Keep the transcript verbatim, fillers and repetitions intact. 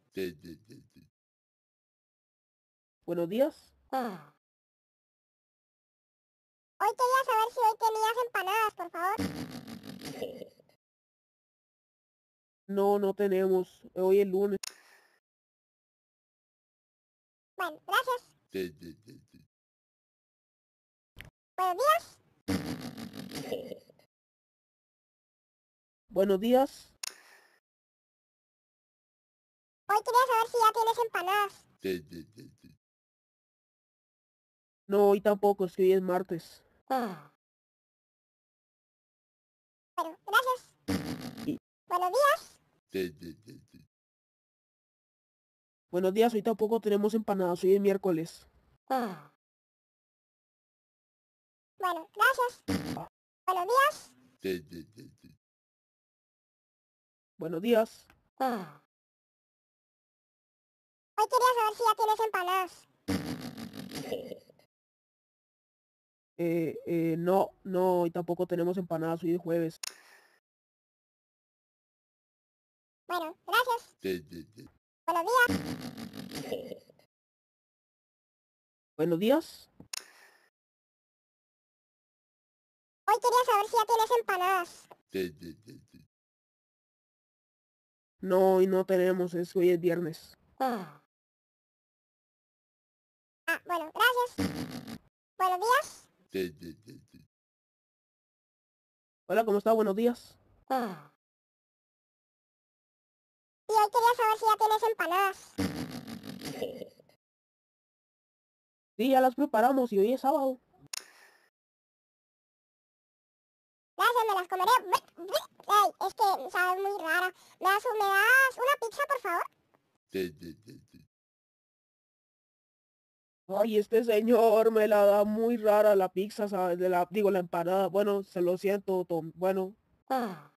Buenos días. Hoy quería saber si hoy tenías empanadas, por favor. No, no tenemos. Hoy es lunes. Bueno, gracias. Buenos días. Buenos días. Hoy quería saber si ya tienes empanadas. No, hoy tampoco, es que hoy es martes. Bueno, gracias. Y- Buenos días. Buenos días, hoy tampoco tenemos empanadas, hoy es miércoles. Bueno, gracias. Buenos días. Buenos días. Hoy quería saber si ya tienes empanadas. Eh, eh, no, no, hoy tampoco tenemos empanadas, hoy es jueves. Bueno, gracias. Buenos días. Buenos días. Hoy quería saber si ya tienes empanadas. No, hoy no tenemos, es, hoy es viernes. Ah, bueno, gracias. Buenos días. Hola, ¿cómo está? Buenos días. Y hoy quería saber si ya tienes empanadas. Sí, ya las preparamos y hoy es sábado. Gracias, me las comeré. Ey, es que sabe muy rara. ¿Me das, ¿Me das una pizza, por favor? Ay, este señor me la da muy rara la pizza, ¿sabes? De la, digo, la empanada. Bueno, se lo siento, Tom. Bueno.